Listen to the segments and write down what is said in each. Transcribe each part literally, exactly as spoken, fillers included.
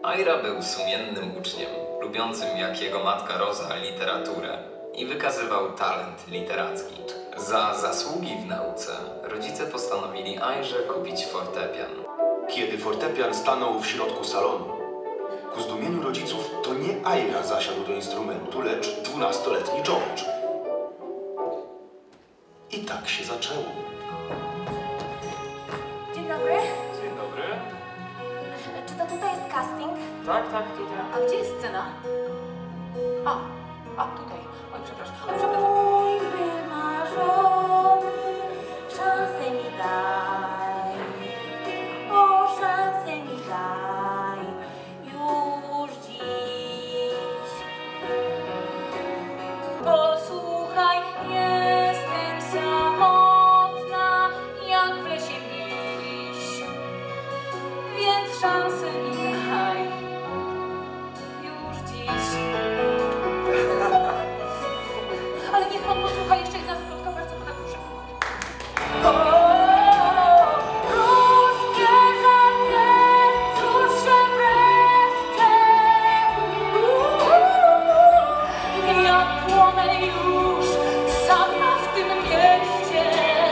Aira był sumiennym uczniem, lubiącym jak jego matka Rosa literaturę i wykazywał talent literacki. Za zasługi w nauce rodzice postanowili Airze kupić fortepian. Kiedy fortepian stanął w środku salonu, ku zdumieniu rodziców to nie Aira zasiadł do instrumentu, lecz dwunastoletni George. I tak się zaczęło. Dzień dobry. Dzień dobry. Czy to tutaj jest casting? Tak, tak, tutaj. A gdzie jest scena? A, a tutaj. Oj, przepraszam. Oj, przepraszam. Mój wymarzony, szansę mi daj. O, szansę mi daj. Już dziś. Posłuchaj, jestem samotna, jak w lesie liść. Więc szansę mi daj. Już dziś. Ale niech pan posłucha jeszcze jedna zwrotka, bardzo pana proszę. O, rozbierze mnie, cóż się wreszcie. Uuu, ja płonę już sama w tym mieście.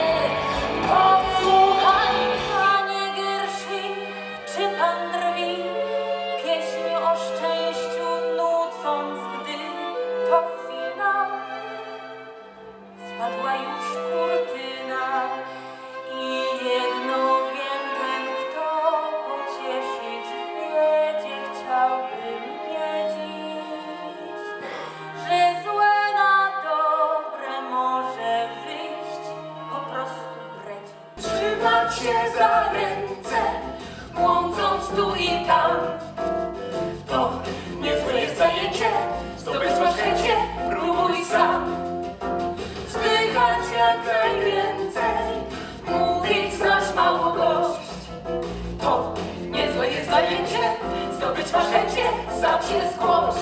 Posłuchaj, panie Gershwin, czy pan drwi, pieśń o szczęściu nucąc, gdy to finał. Spadła już kurtyna i jedno wiem, ten kto pocieszyć wiedzie, chciałby mnie dziś, że złe na dobre może wyjść, po prostu breć. Trzymać się za ręce, błądząc tu i tam, to niezłe jest zajęcie, zdobyć masz chęcie, próbuj sam. Wzdychać jak najwięcej, mówić znasz mało gość. To niezłe jest zajęcie, zdobyć masz chęcie, sam się zgłoś.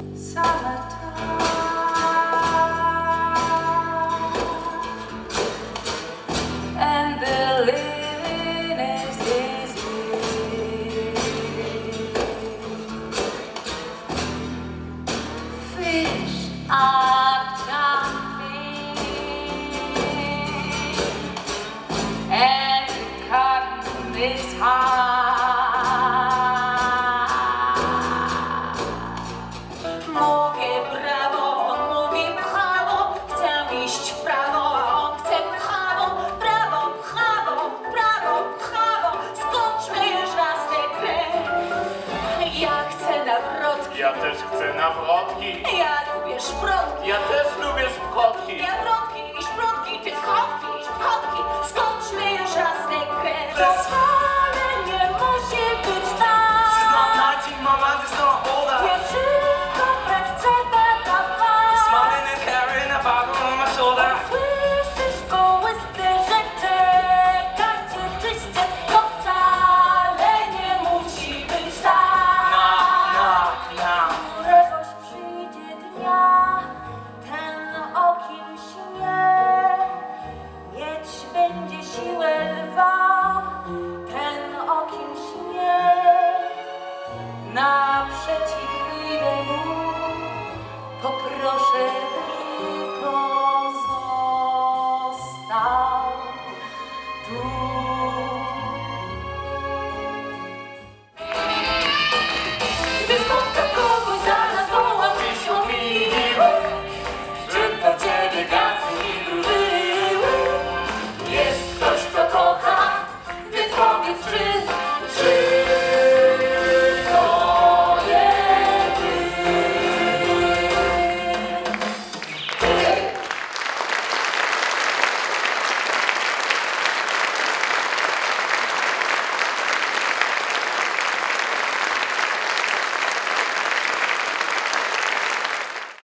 And the living is easy. Fish are jumping and the cotton is high. Mówię brawo, on mówi pchawo, chcę iść w prawo, a on chce pchawo. Brawo, pchawo, brawo, pchawo, skończmy już raz tę grę. Ja chcę nawrotki, Ja też chcę nawrotki. ja lubię szprotki. Ja też lubię szprotki. Ja wrotki i szprotki, ty wchodki i szprotki, skończmy już raz tę grę. To wcale nie musi być tak. This is not nineteen, my mind is not older. Nie wszystko brać trzeba za was. Smiling and carrying a Bible on my shoulder. Słyszysz kołyscy, że czekać cię czyście, to wcale nie musi być tak. Na, na, na. Któregoś przyjdzie dnia, ten o kim śnie, mieć będzie siłę lwa, ten o kim śnie. Naprzeciw wyjdę mu, poproszę tylko